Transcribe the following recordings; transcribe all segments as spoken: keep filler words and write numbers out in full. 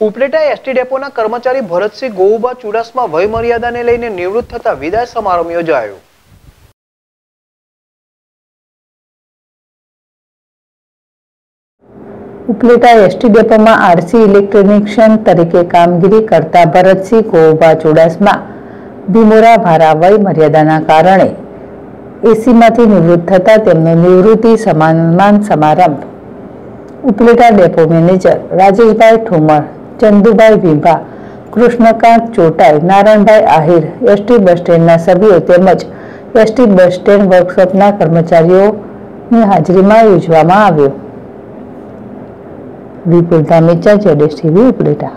Upleta ST ડેપોના કર્મચારી ભરતસિંહ ગોઉબા ચુડાસમા વય મર્યાદાને લઈને નિવૃત્ત થતા વિદાય સમારંભ યોજાયો। ઉપલેટા એસટી ડેપોમાં આરસી ઇલેક્ટ્રિશિયન તરીકે કામગીરી કરતા ભરતસિંહ ગોઉબા ચુડાસમા ભીમોરા ભારા વય મર્યાદાના કારણે એસીમાંથી નિવૃત્ત થતા તેમનો નિવૃત્તિ સન્માન સમારંભ Upleta depot manager Rajeshbhai Thumar, Chandubhai Bhimbha, Krishnakant Chotai, Narayanbhai Ahir, ST bus સ્ટેન્ડના સભ્યો તેમજ એસટી બસ સ્ટેન્ડ વર્કશોપના કર્મચારીઓની હાજરીમાં યોજવામાં આવ્યો। વિપુલ ધામેચા, જેડેશ ટીવી, ઉપલેટા।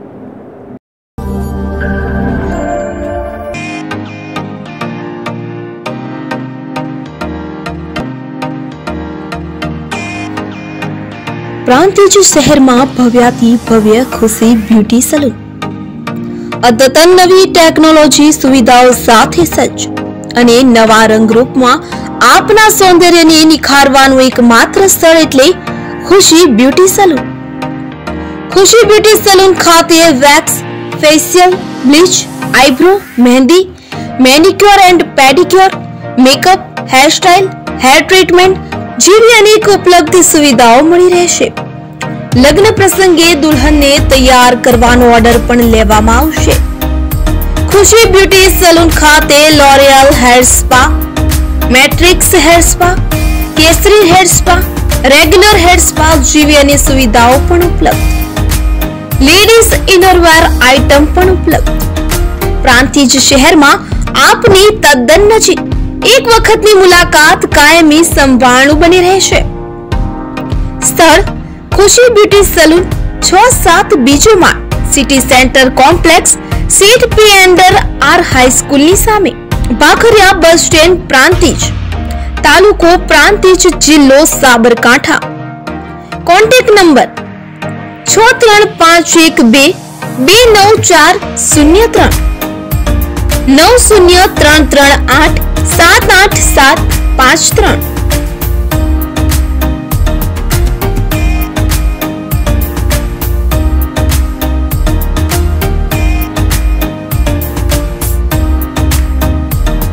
પ્રાંતિજ શહેરમાં ભવ્યાથી ભવ્ય ખુશી બ્યુટી સલૂન અદ્યતન નવી ટેકનોલોજી સુવિધાઓ સાથે સજ્જ અને નવા રંગરૂપમાં આપના સૌંદર્યને નિખારવાનું એકમાત્ર સ્થળ એટલે Khushi beauty salon. Khushi beauty salon ખાતે wax, facial, bleach, eyebrow, mehndi, manicure and pedicure, makeup, hairstyle, hair treatment જેવી અનેક ઉપલબ્ધ સુવિધાઓ મળી રહેશે। લગ્ન પ્રસંગે દુલ્હનને તૈયાર કરવાનો ઓર્ડર પણ લેવામાં આવશે। ખુશી બ્યુટી સલૂન ખાતે L'Oreal hair spa, matrix hair spa, Kesari hair spa, regular hair spa જેવી અનેક સુવિધાઓ પણ ઉપલબ્ધ। લેડીઝ ઇનરવેર આઇટમ પણ ઉપલબ્ધ। પ્રાંતિજ શહેરમાં આપની તદ્દન નજીક એક વખતની મુલાકાત કાયમી સંભાળનું બની રહેશે। સ્થળ ખુશી બ્યુટી સલૂન, છ સાત બીજો માળ, સિટી સેન્ટર કોમ્પ્લેક્સ, સીટ પી એન્ડર આર હાઈસ્કૂલની સામે, ભાખરિયા બસ સ્ટેન્ડ, પ્રાંતિજ, તાલુકો પ્રાંતિજ, જિલ્લો સાબરકાંઠા। કોન્ટેક્ટ નંબર છ ત્રણ પાંચ એક બે બે નવ ચાર શૂન્ય ત્રણ, નવ શૂન્ય ત્રણ ત્રણ આઠ સાત આઠ સાત પાંચ ત્રણ।